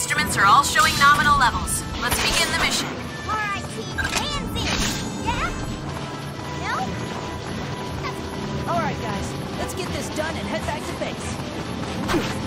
instruments are all showing nominal levels. Let's begin the mission. Alright, team, hands in! Yeah? No? Alright, guys, let's get this done and head back to base.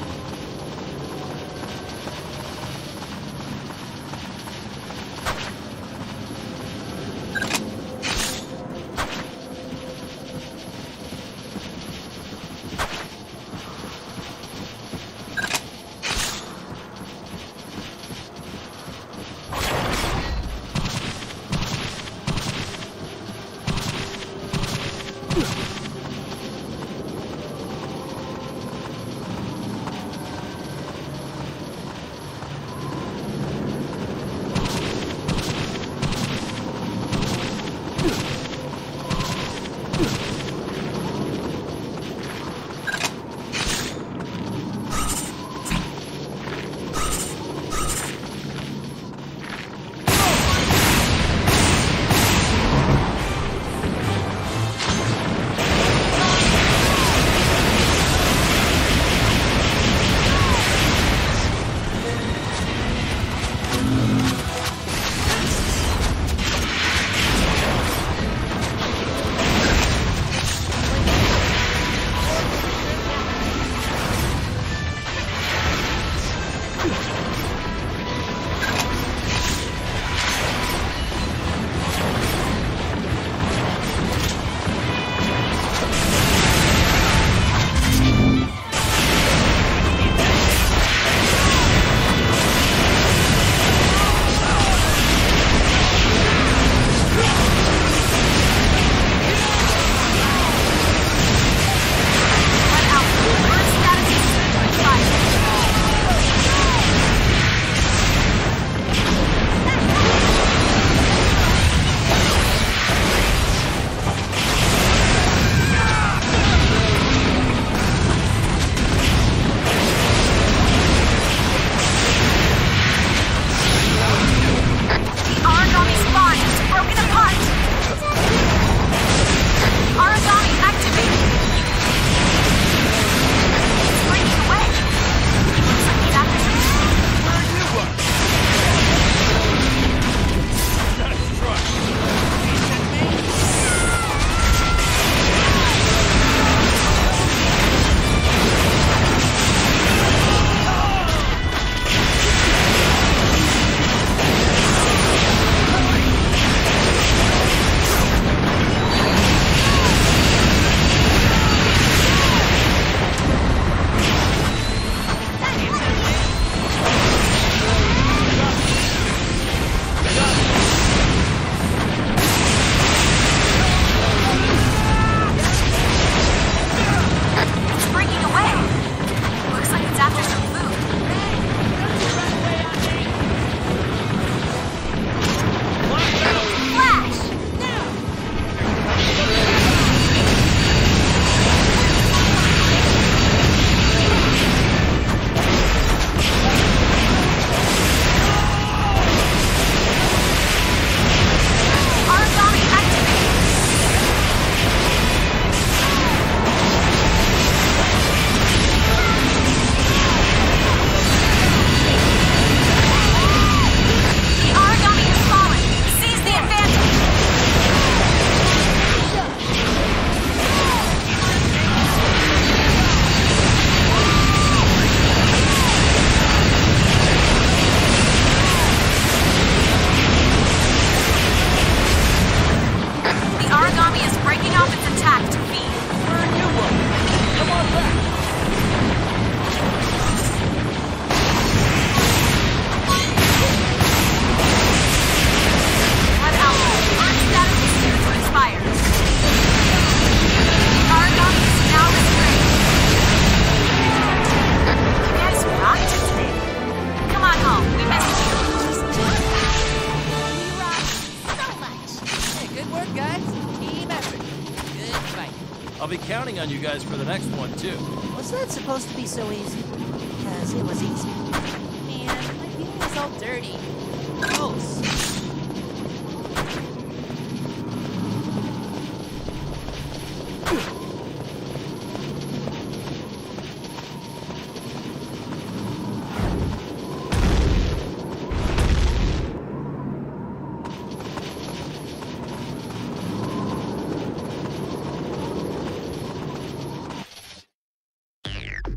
I'll be counting on you guys for the next one, too. Was that supposed to be so easy? Because it was easy. Man, my feeling is all dirty. Gross.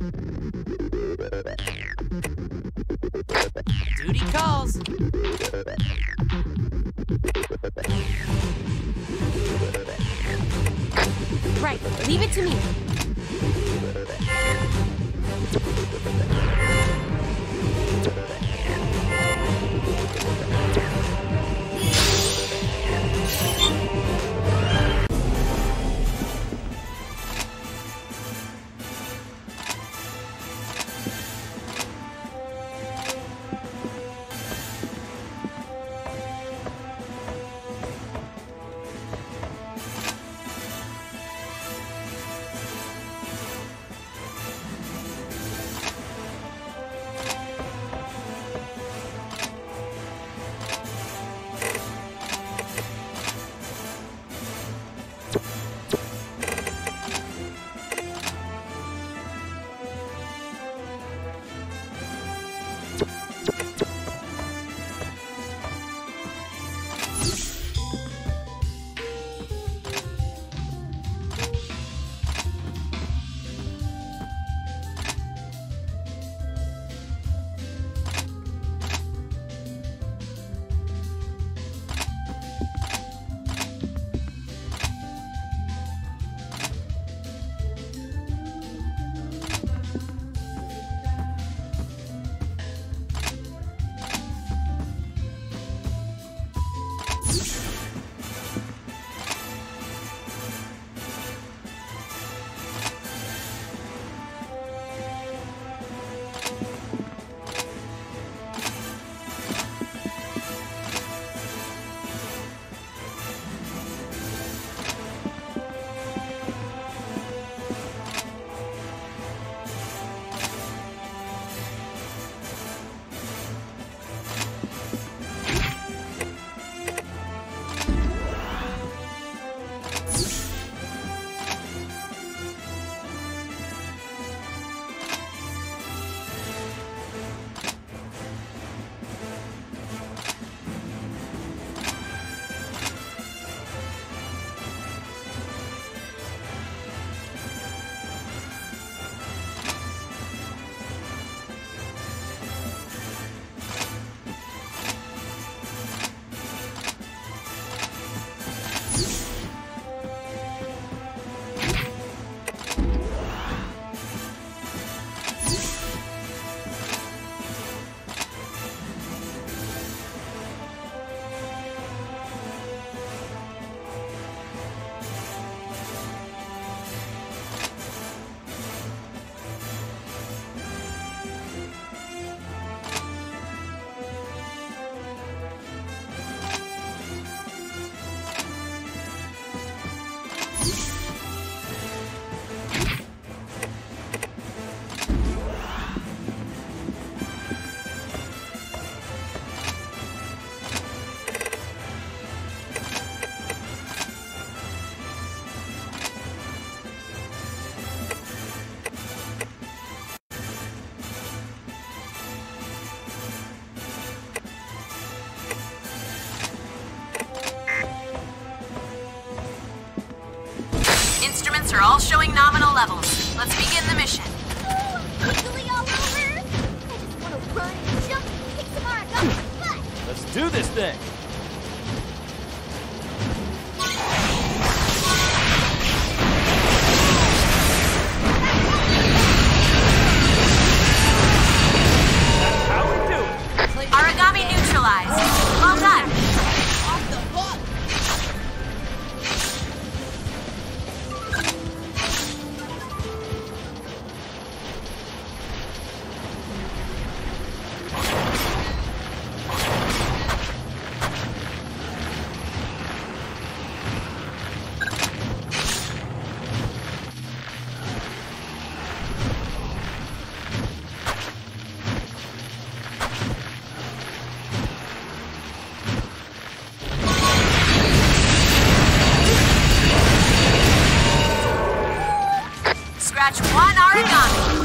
Duty calls. Right, leave it to me. Instruments are all showing nominal levels. Let's begin the mission. Wiggly all over. I just want to run, jump, kick some Aragami in the butt. Let's do this thing. How we doing? Aragami neutralized. Well done. Off the hook. Scratch one Aragami.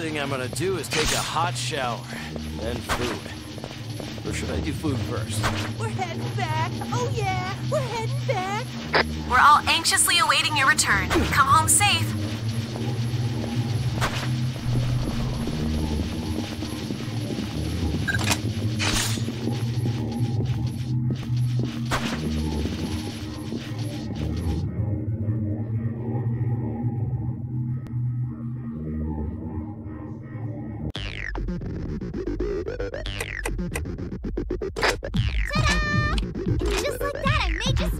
thing I'm gonna do is take a hot shower, then food. Or should I do food first? We're heading back. Oh yeah, we're heading back. We're all anxiously awaiting your return. Come home safe. Just like that, I made you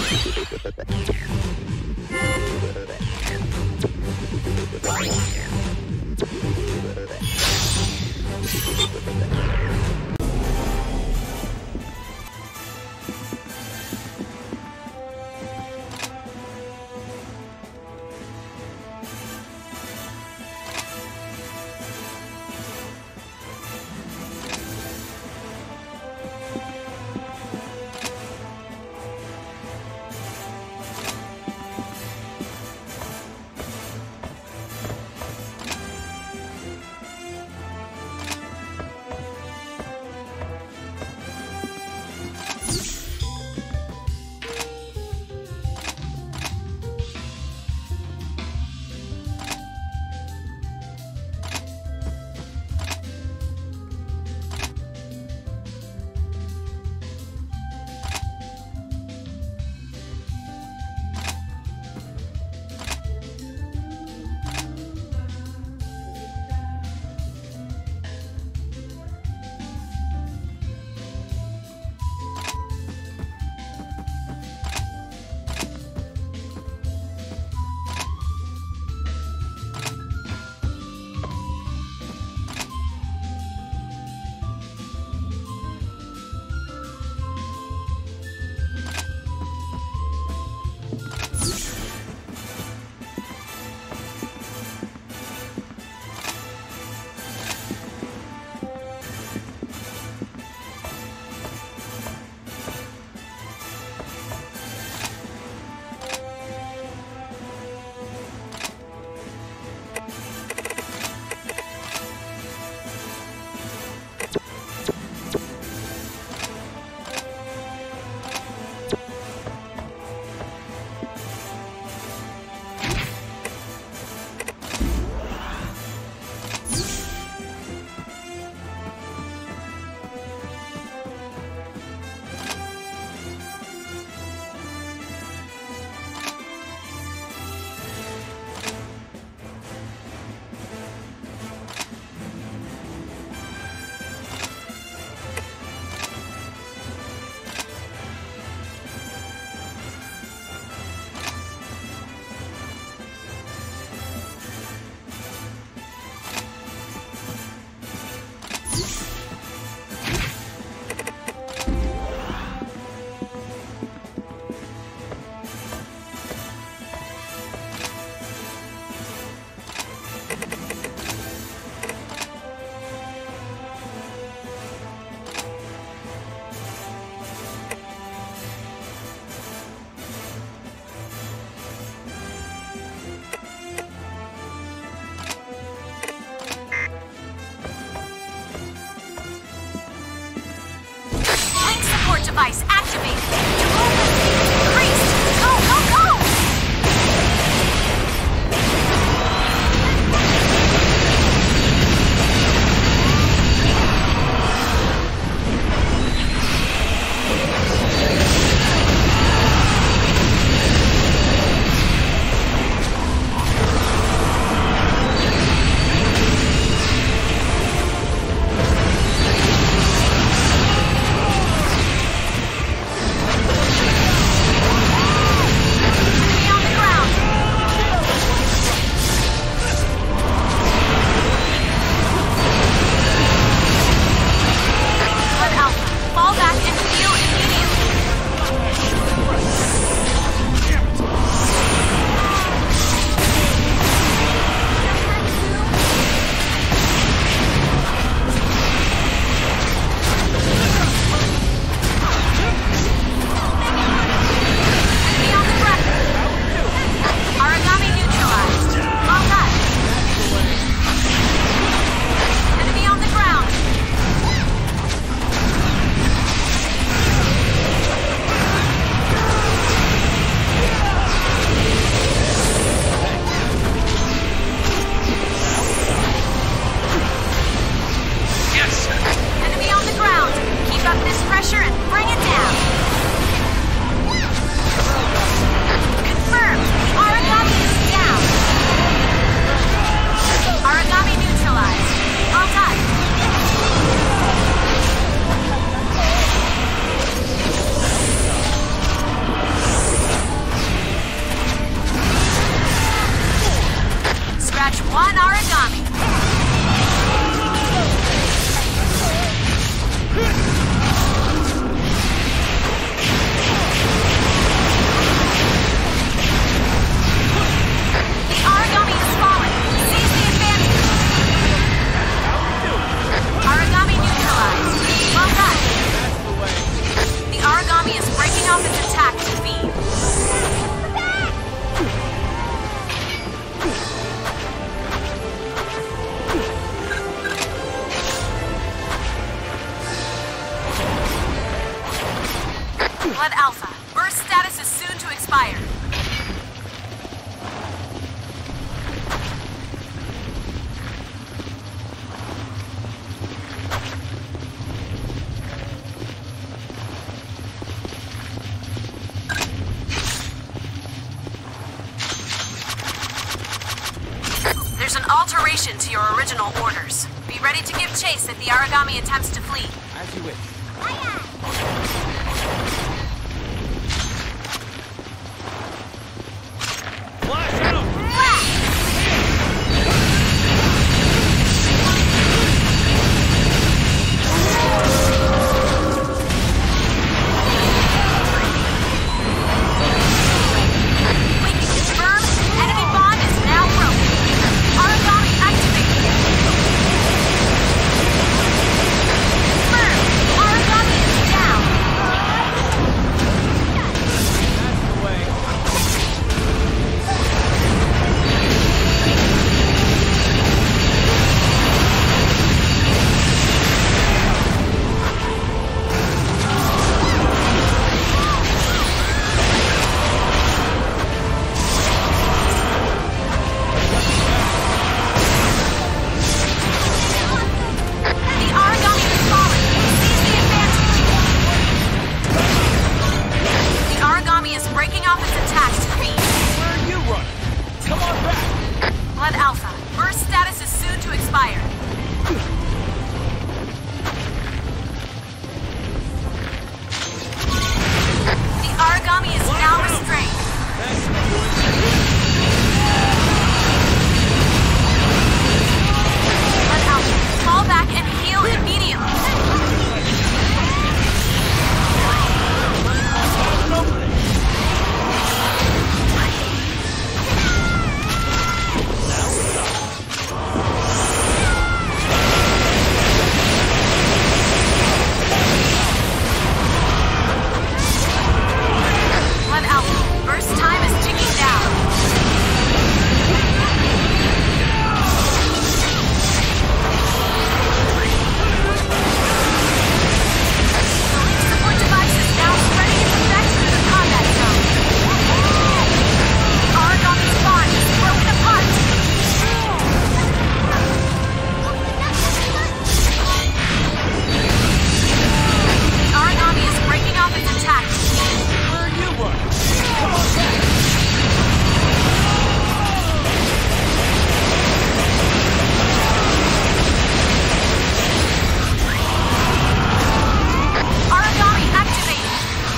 device activated. Your movement speed increased. Go, go, go! One origami. The origami has fallen. Seize the advantage. Origami neutralized. Well done. That's the way. The origami is breaking off its attack to feed. Blood Alpha. Burst status is soon to expire. There's an alteration to your original orders. Be ready to give chase if the origami attempts to flee. As you wish. Flash out! We can confirm enemy bond is now broken. Origami activated. Confirmed. Origami is down. That's the way. The origami has fallen. Seize the advantage. The origami is breaking off its attack to feed. Where are you running? Come on back. Blood Alpha. Burst status is soon to expire. The origami is now restrained. Thanks for doing Blood Alpha. Fall back and heal immediately. Blood Alpha. Burst time is ticking down. The leaf support device is now spreading its effects through the combat zone. The origami spawn is broken apart. The origami is breaking off its attack. Where are you running? Come on back. Origami activated.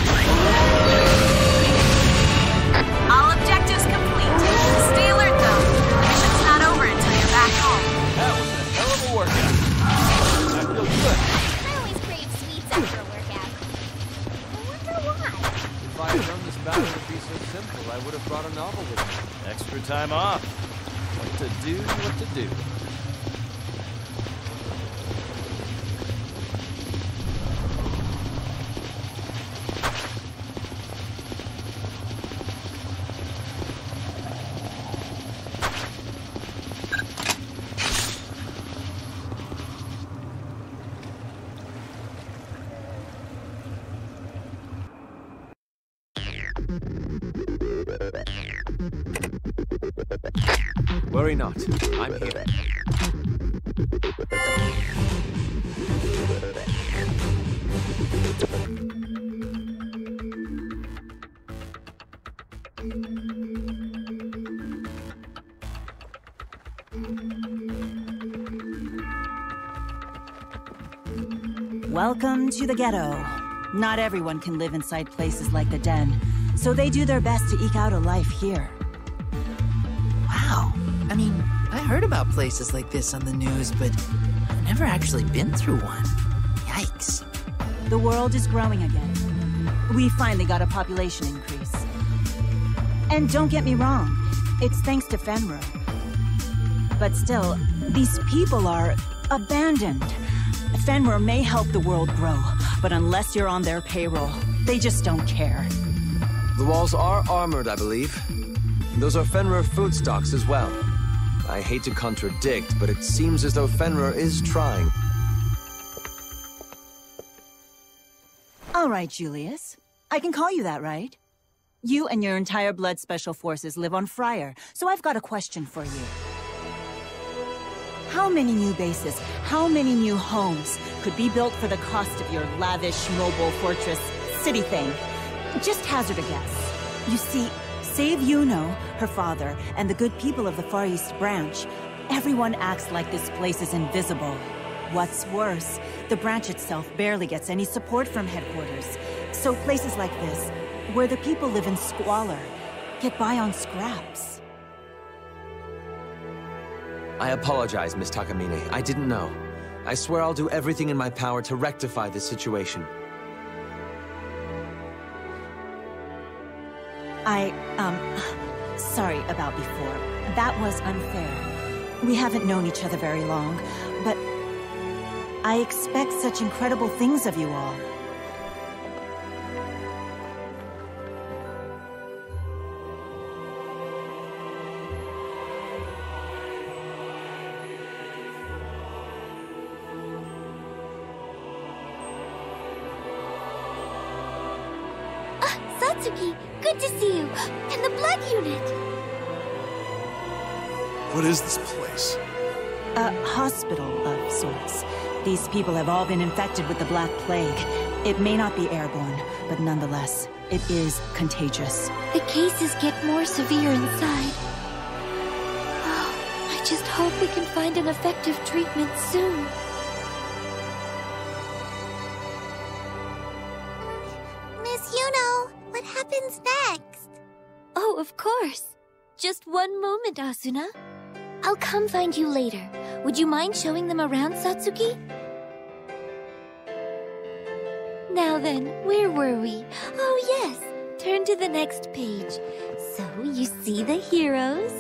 All objectives complete. Stay alert though. The mission's not over until you're back home. That was a hell of a workout. I feel good. I always crave sweets after a workout. I wonder why. If I had known this battle would be so simple, I would have brought a novel with me. Extra time off. What to do, what to do. Worry not. I'm here. Welcome to the ghetto. Not everyone can live inside places like the Den, so they do their best to eke out a life here. Wow. I mean, I heard about places like this on the news, but I've never actually been through one. Yikes. The world is growing again. We finally got a population increase. And don't get me wrong, it's thanks to Fenrir. But still, these people are abandoned. Fenrir may help the world grow, but unless you're on their payroll, they just don't care. The walls are armored, I believe. Those are Fenrir food stocks as well. I hate to contradict, but it seems as though Fenrir is trying. All right, Julius. I can call you that, right? You and your entire Blood Special Forces live on Friar, so I've got a question for you. How many new bases, how many new homes could be built for the cost of your lavish mobile fortress city thing? Just hazard a guess. You see, save Yuno, her father, and the good people of the Far East Branch, everyone acts like this place is invisible. What's worse, the branch itself barely gets any support from headquarters. So places like this, where the people live in squalor, get by on scraps. I apologize, Miss Takamine. I didn't know. I swear I'll do everything in my power to rectify this situation. Sorry about before. That was unfair. We haven't known each other very long, but I expect such incredible things of you all. Satsuki, good to see you! And the blood unit! What is this place? A hospital of sorts. These people have all been infected with the Black Plague. It may not be airborne, but nonetheless, it is contagious. The cases get more severe inside. Oh, I just hope we can find an effective treatment soon. Miss Yuno, what happens next? Oh, of course. Just one moment, Asuna. I'll come find you later. Would you mind showing them around, Satsuki? Now then, where were we? Oh yes, turn to the next page. So you see the heroes?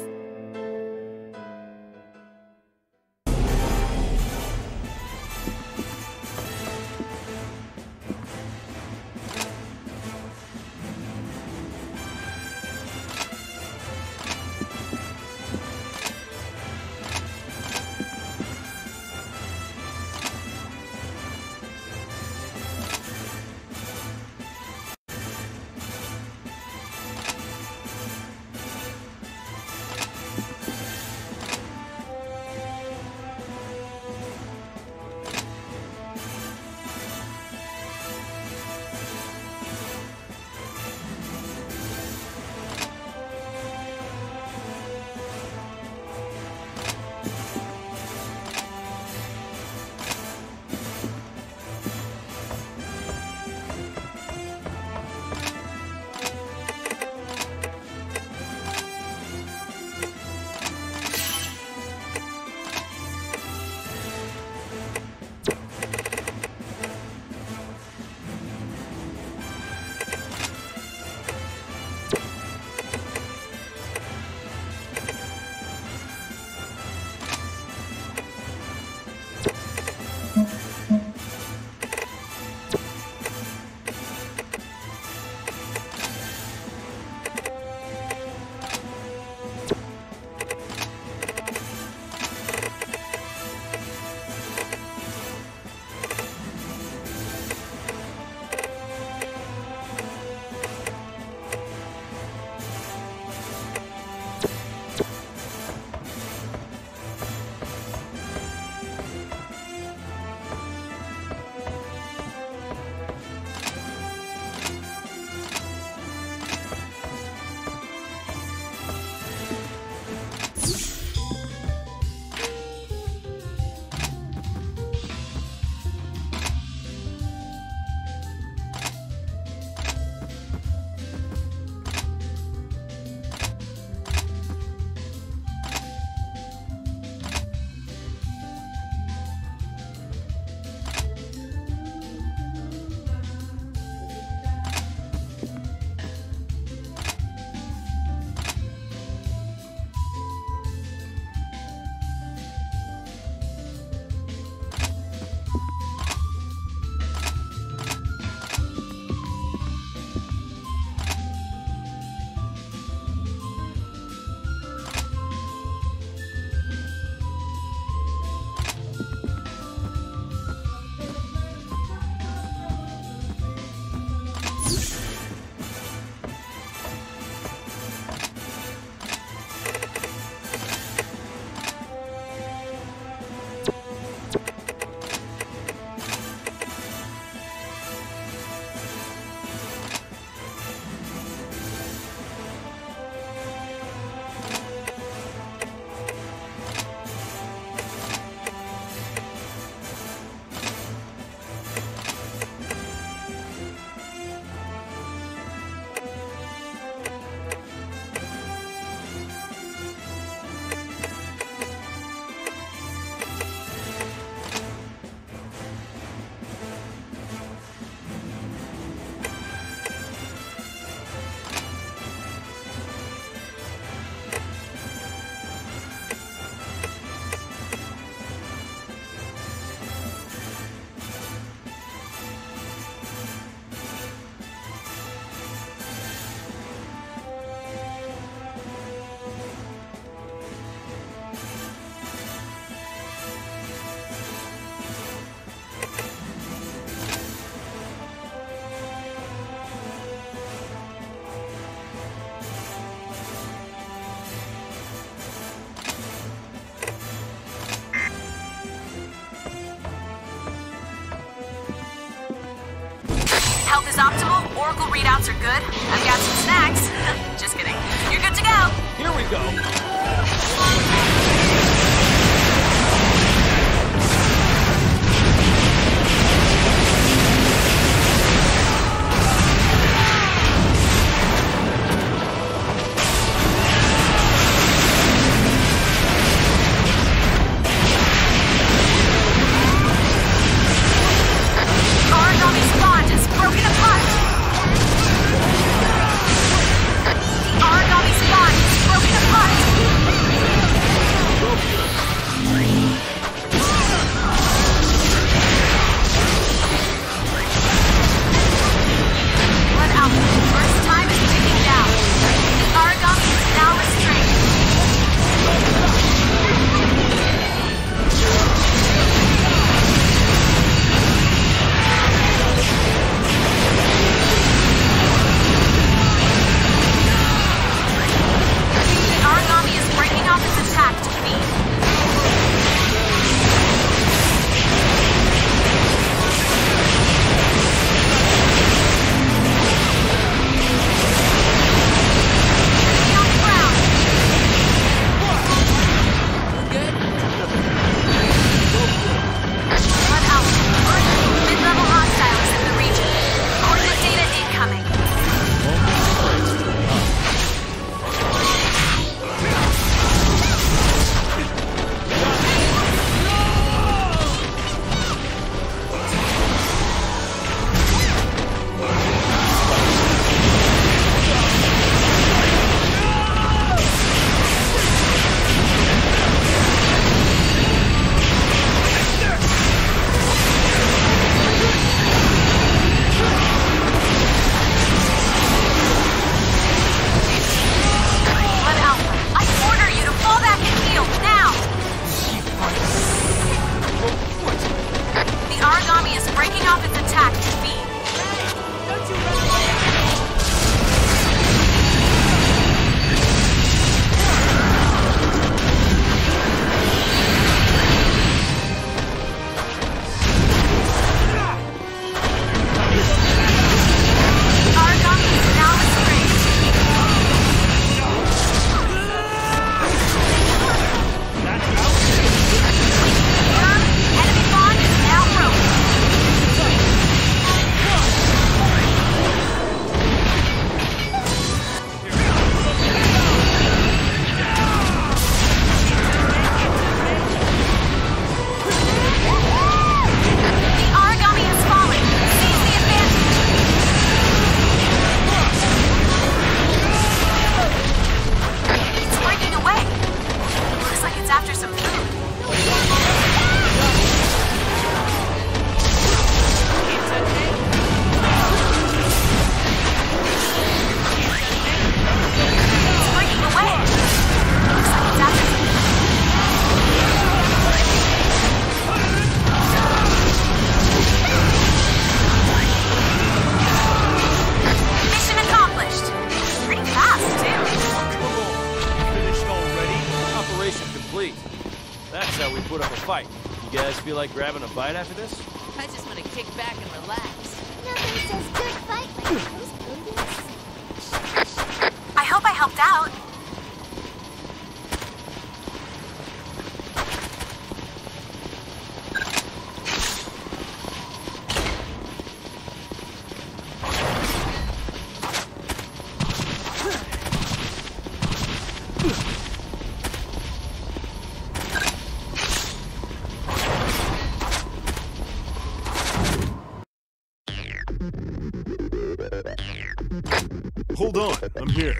health is optimal, Oracle readouts are good, I've got some snacks. Just kidding. You're good to go. Here we go. Origami's bond is broken apart. The Origami's bond is broken apart. Blood Alpha, first time is ticking down. The Origami is now restrained. The Origami is breaking off its attack to feed. Stay on the ground. Blood Alpha, mid-level hostiles in the region. Coordinate data incoming. Blood Alpha, I order you to fall back and heal, now! The Origami is breaking off its attack to feed. The Origami is now restrained. Enemy bond is now broken. The Origami has fallen. Seize the advantage. It's breaking away. Looks like it's after some food. It's breaking away. Looks like it's after some mission accomplished. Pretty fast, too. Finished already? Operation complete. That's how we put up a fight. You guys feel like grabbing a bite after this? I just want to kick back and relax. Nothing says good fight like those buildings. I hope I helped out. Hold on, I'm here.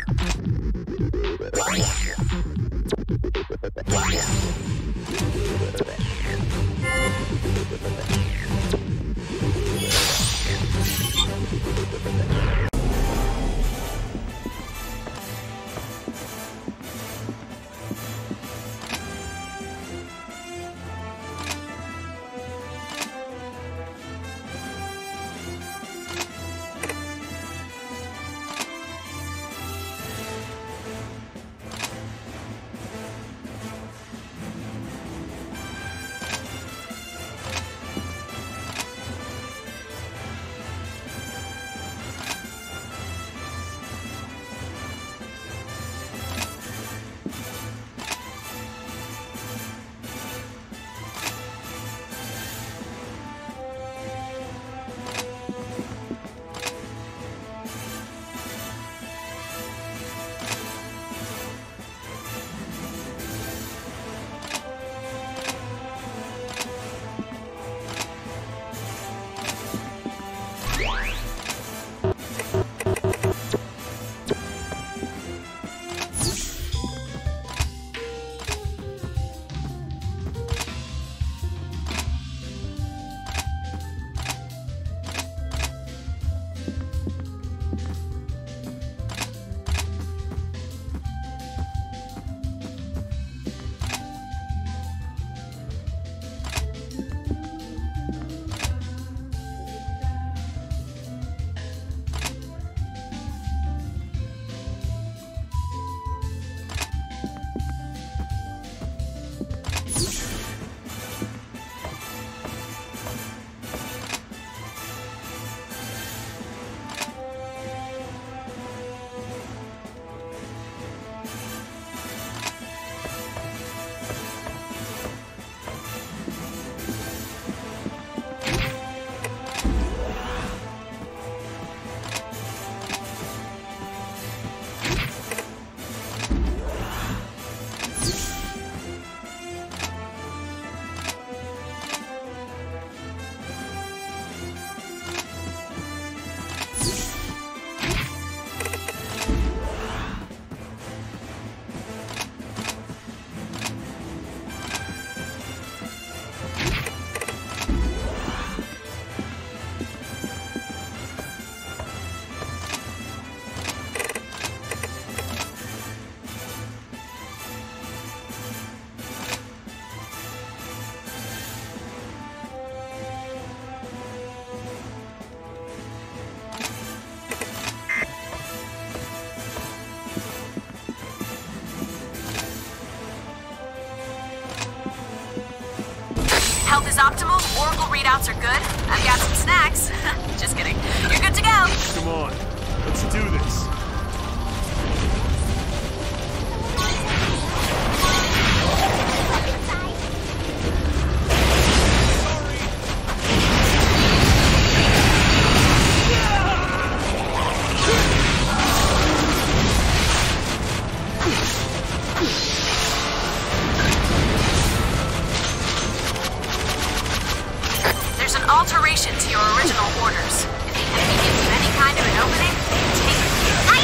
Health is optimal, Oracle readouts are good. I've got some snacks. Just kidding. You're good to go. Come on, let's do this. There's an alteration to your original orders. If the enemy gives you any kind of an opening, take it.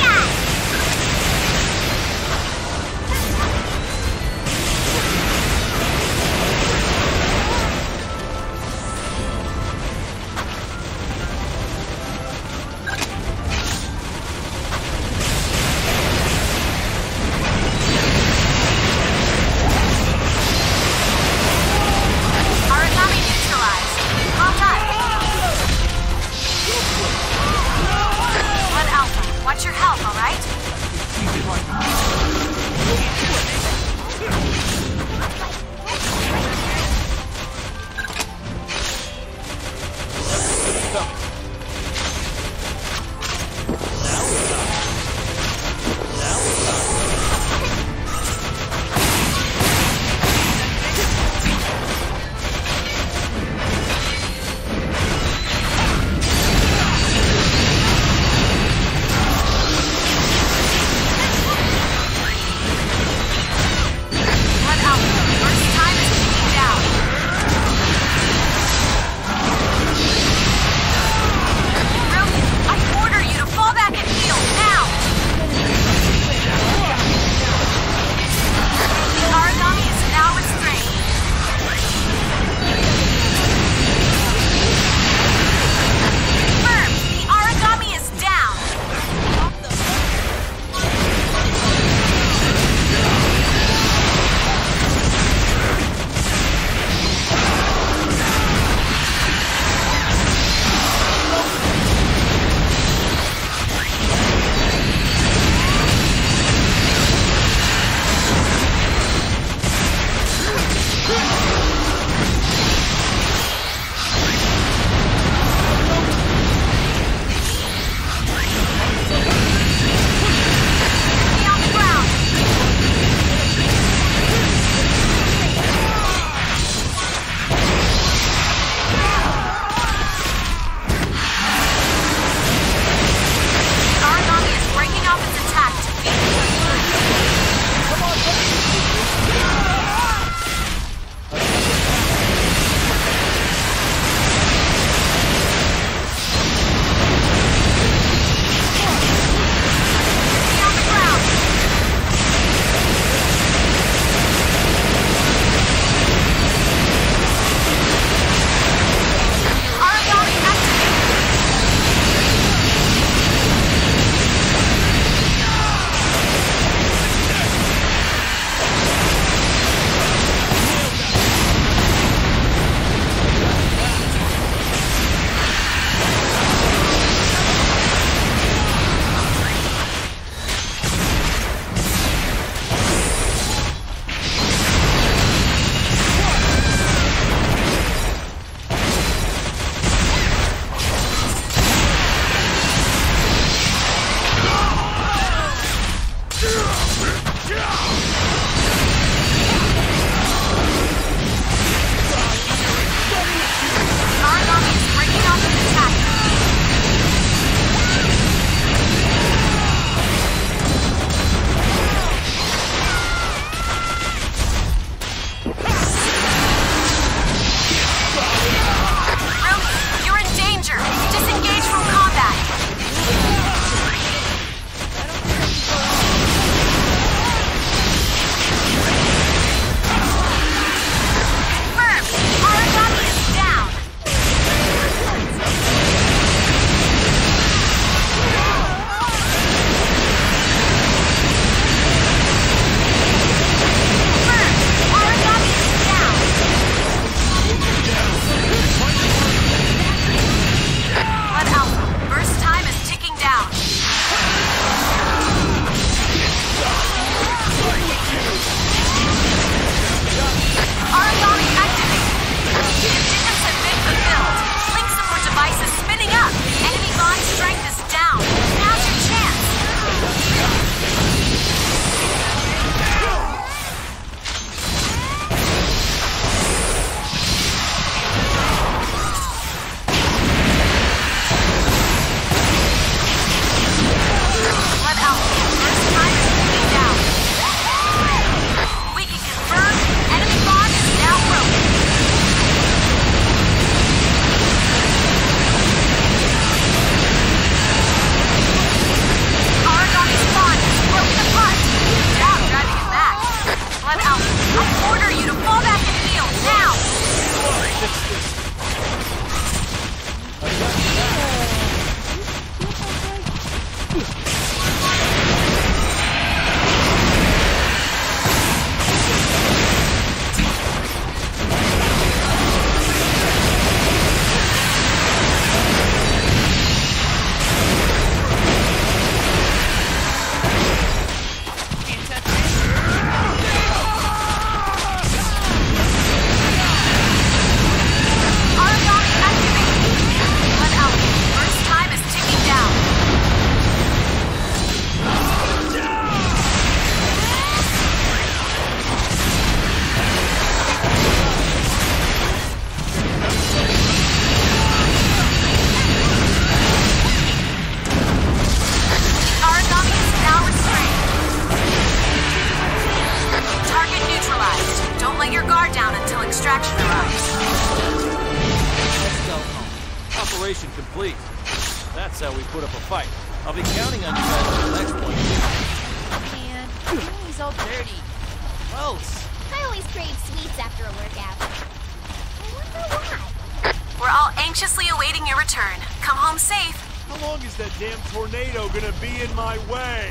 Let your guard down until extraction arrives. Let's go home. Operation complete. That's how we put up a fight. I'll be counting on you guys for the next one. Man, he's all dirty. Gross. I always crave sweets after a workout. I wonder why. We're all anxiously awaiting your return. Come home safe. How long is that damn tornado gonna be in my way?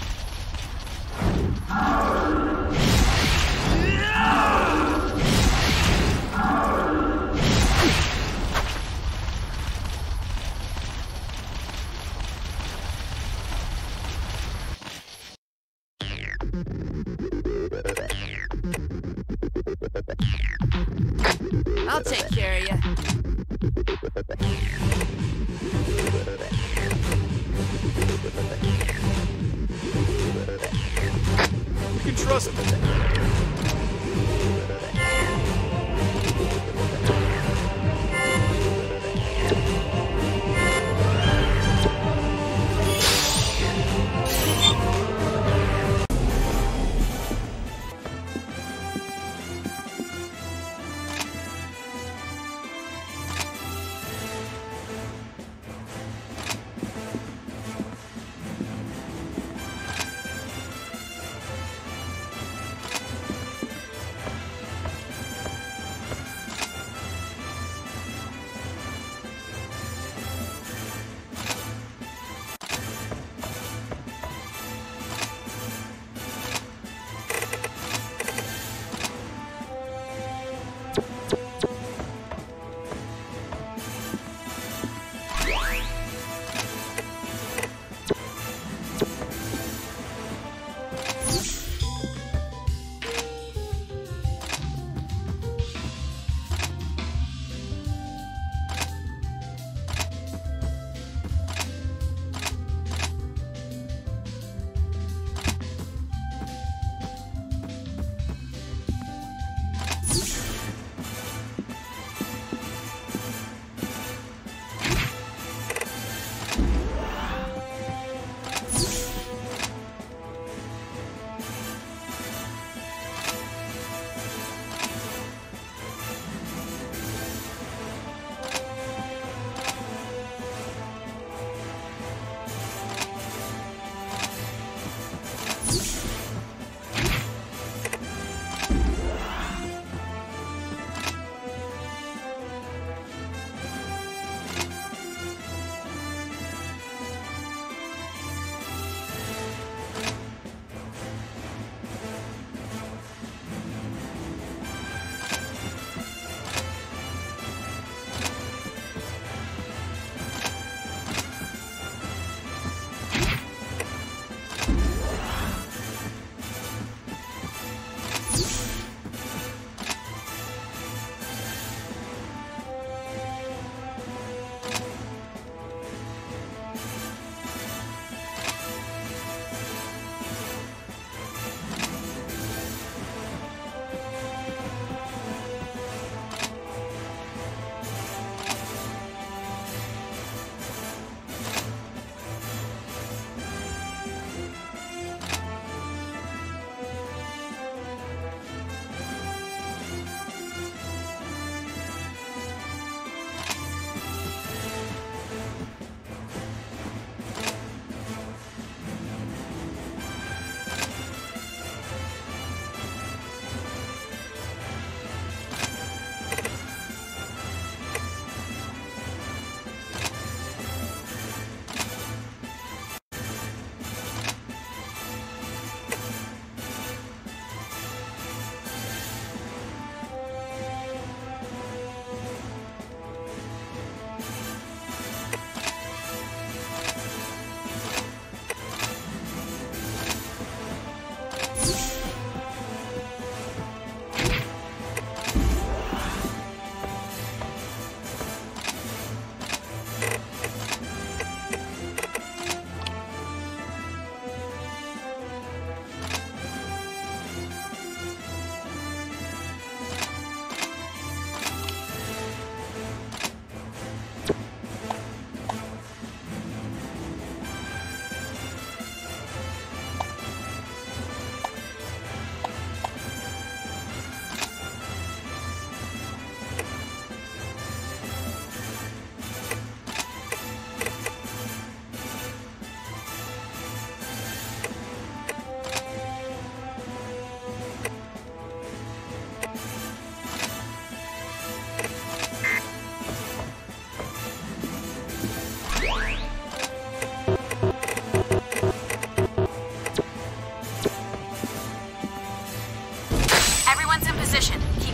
I'll take care of you. You can trust me.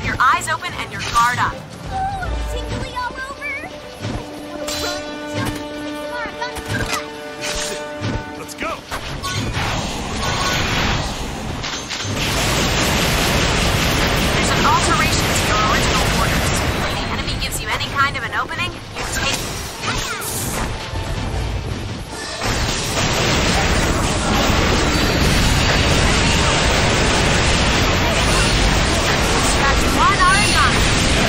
your eyes open and your guard up. Ooh, I'm tingly all over. Let's go! There's an alteration to your original orders. If the enemy gives you any kind of an opening, you take it. Scratch one origami.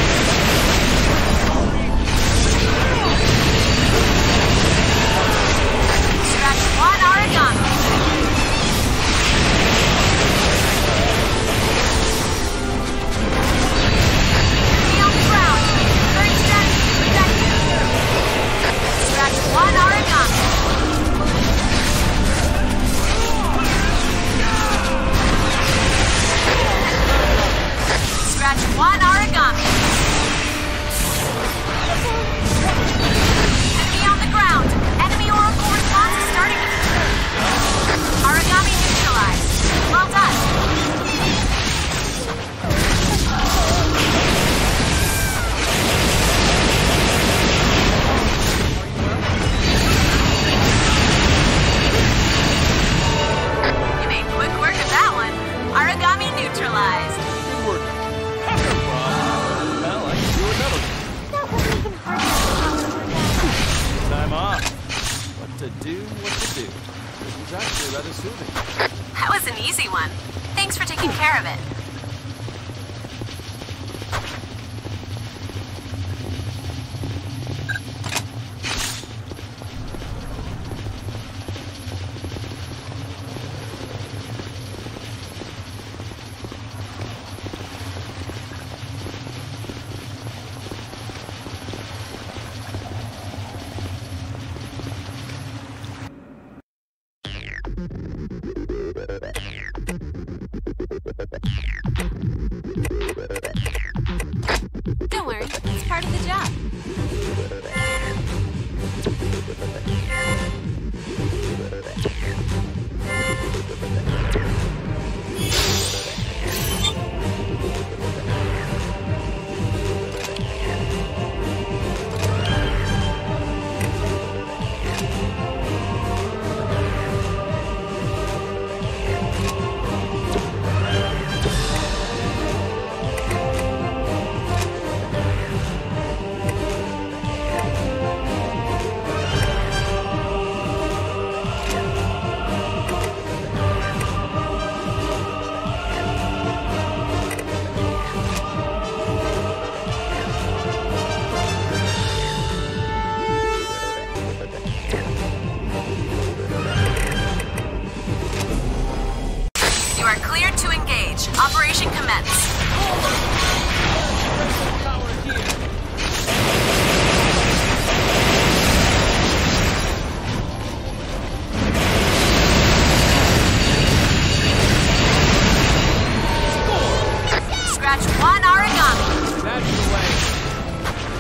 Scratch one origami. Enemy on the ground. Current strategy effective. Scratch one origami. Scratch one origami. Enemy on the ground. Enemy oracle response is starting to origami neutralized. Well done. You made quick work of that one. Origami neutralized. Good work. No problem. Well, I can do another one. That wasn't even hard. Time off. What to do, what to do. This was actually rather soothing. That was an easy one. Thanks for taking care of it. Don't worry, it's part of the job. You are cleared to engage. Operation commence. Scratch one origami. That's the way.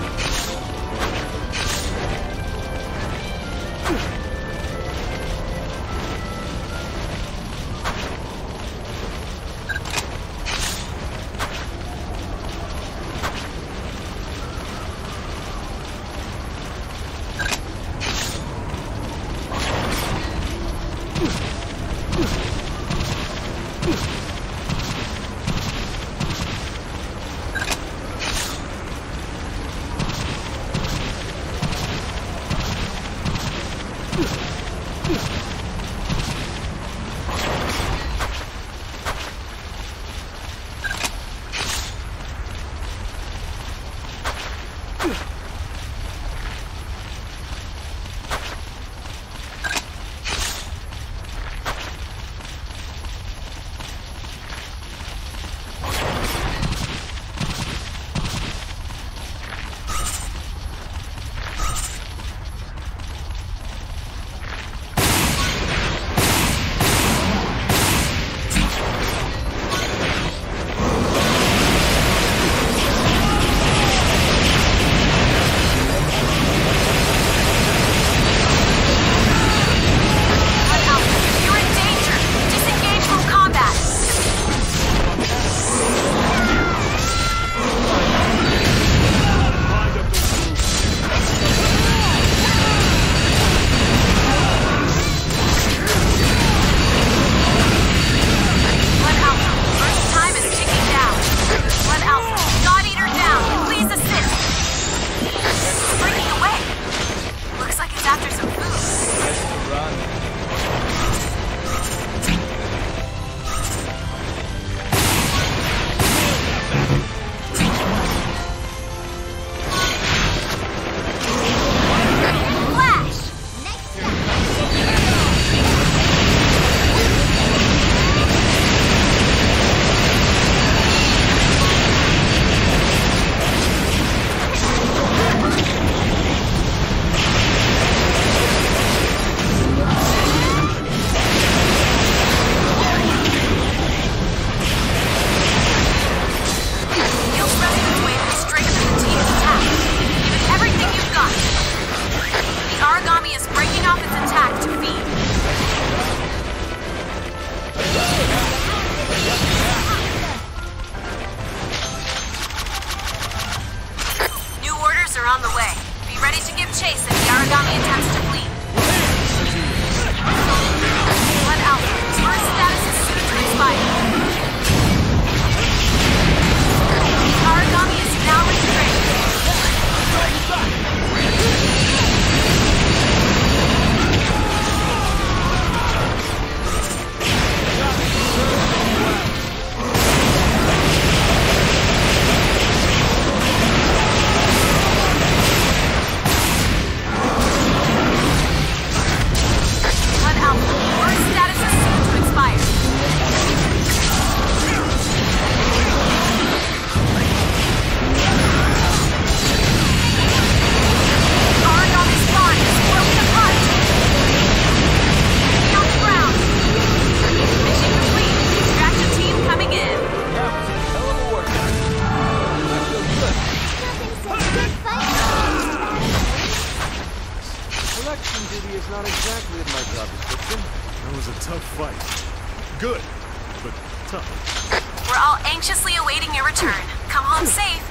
We're all anxiously awaiting your return. Come home safe.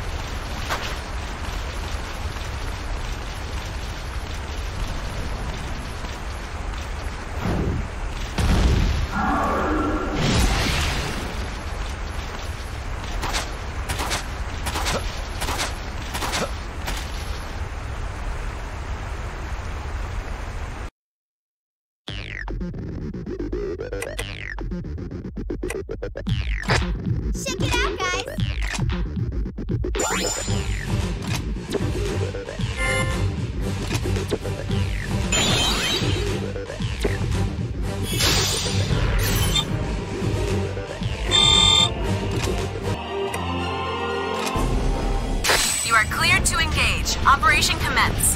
Check it out, guys! You are cleared to engage. Operation commence.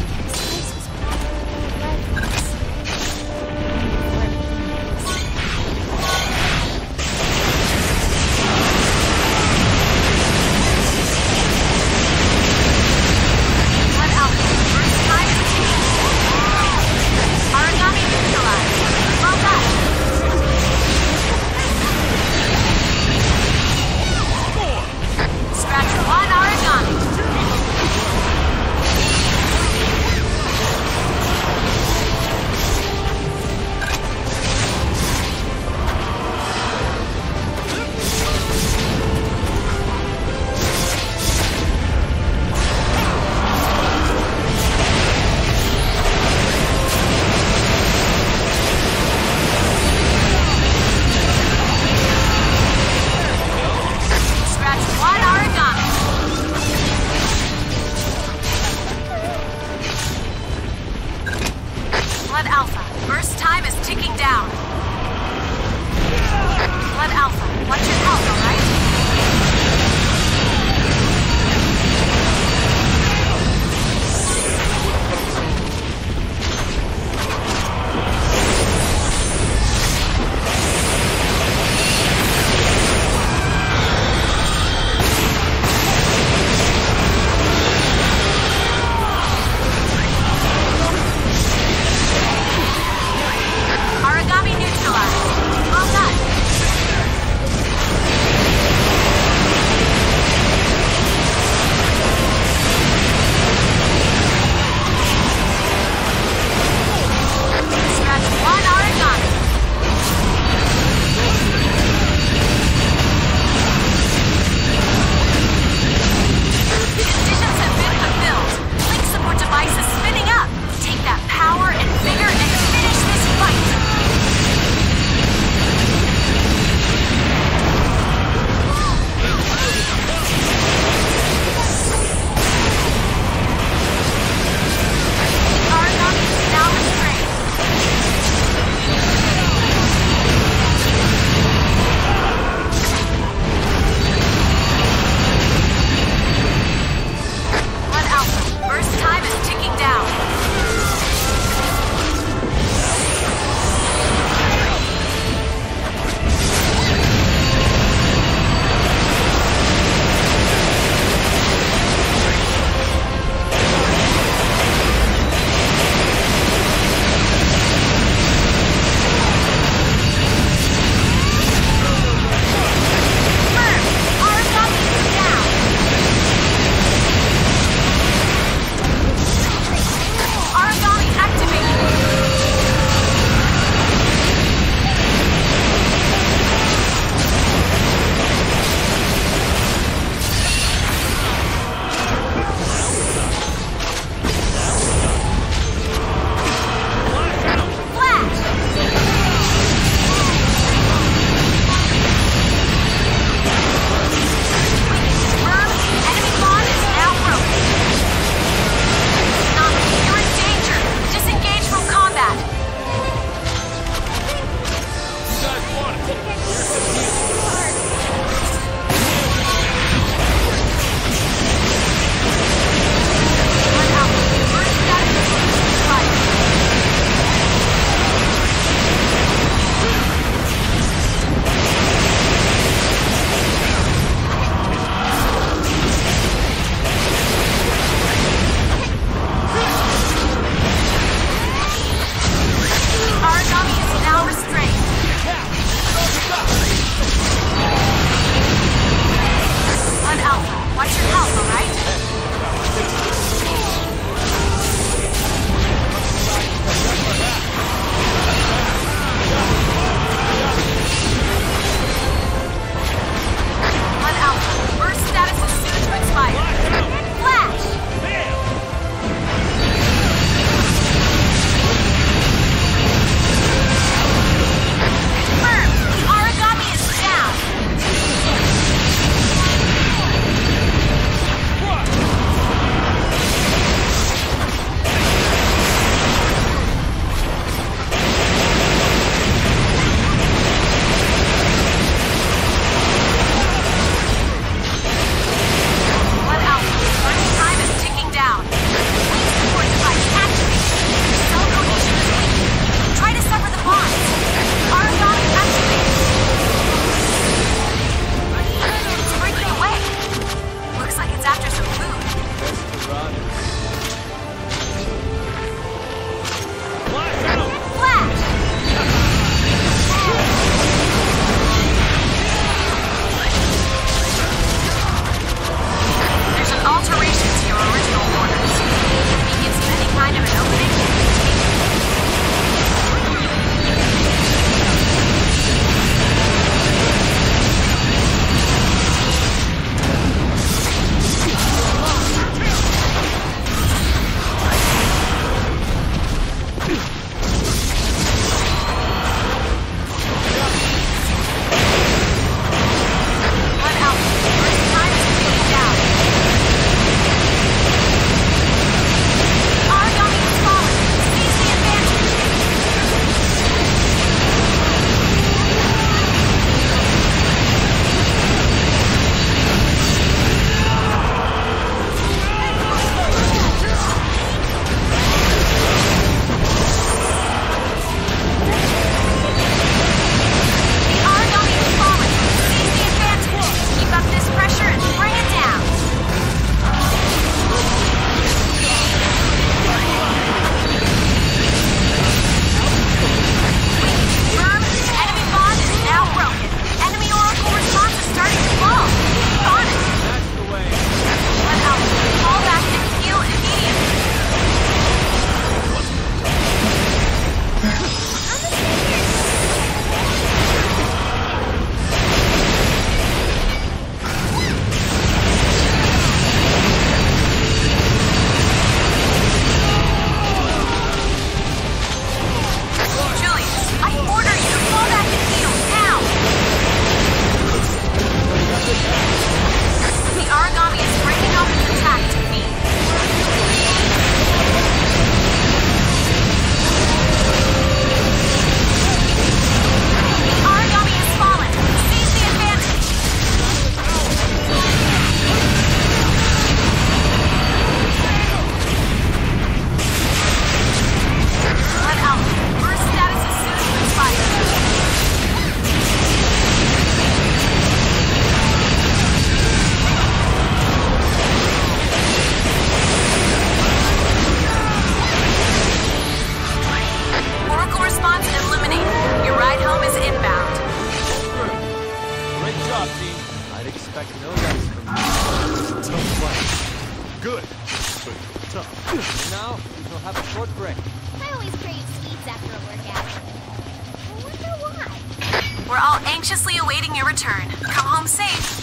job, team. I'd expect no less from you. Tough fight. Good, but tough. And now, we shall have a short break. I always crave sweets after a workout. I wonder why. We're all anxiously awaiting your return. Come home safe.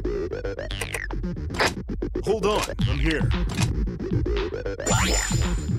Hold on, I'm here.